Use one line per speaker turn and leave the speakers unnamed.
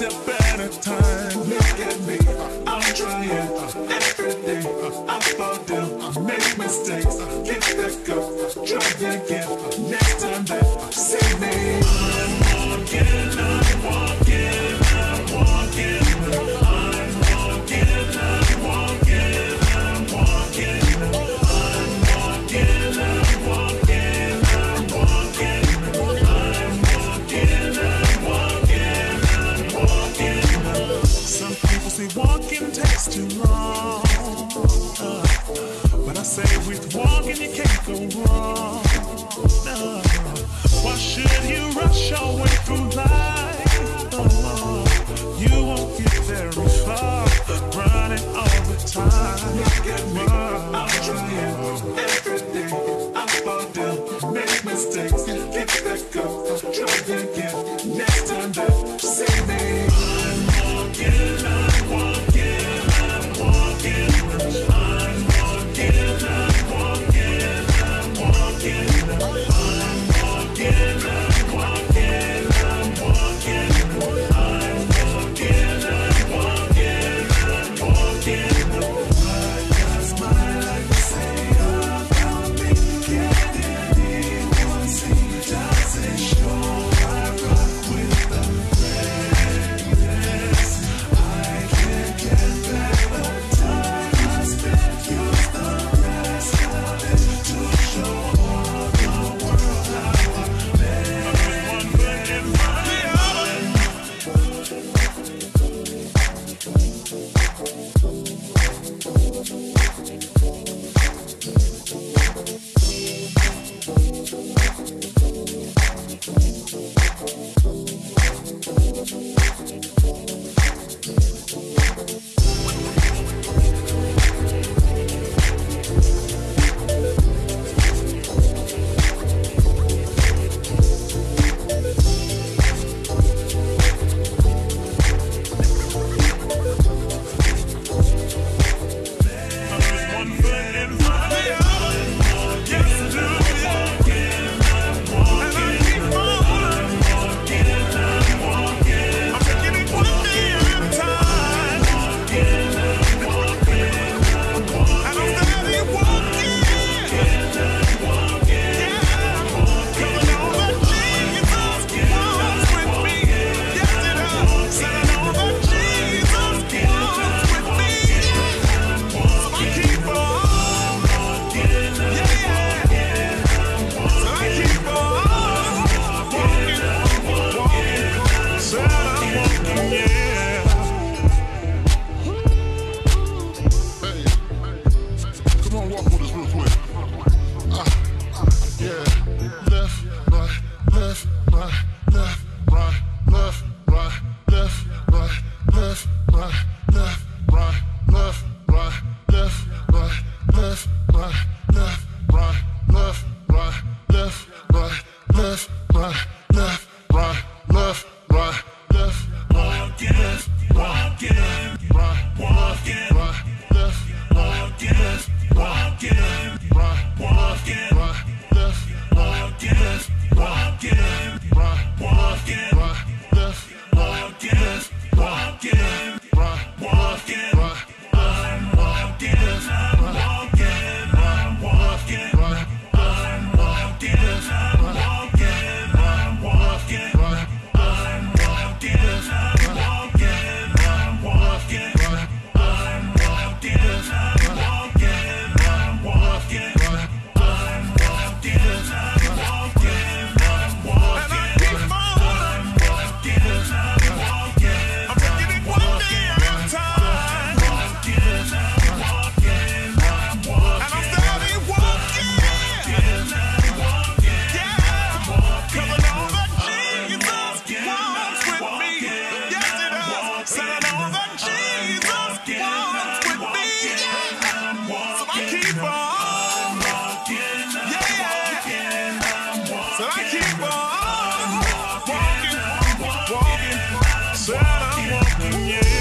step at a time. Look at me, I'm trying every day. I fall down, I make mistakes, get back up, try again. Next time that see me, I'm walking, I'm walking, I'm walking, I'm walking, I'm walking, I'm walking, I'm walking, I'm walking, I'm walking, I'm walking, I'm walking. Some people say walking takes too long, but I say with walking you can't go wrong. No. Why should you rush your way through life? Oh, you won't get very far running all the time. Look at me, I'm trying every day. I fall down, make mistakes, get back up, try again. Next time that see me, I'm walking, I'm walking, I'm walking, I'm walking, I'm walking, I'm walking, I'm walking, I'm walking, I'm walking, I'm walking, I'm walking. What does my life say about me? Can anyone see? Does it show I rock with the greatness? I can't get back the time I spent. Use the rest of it to show all the world how I made one foot in front of the other. Said I'm walking, yeah.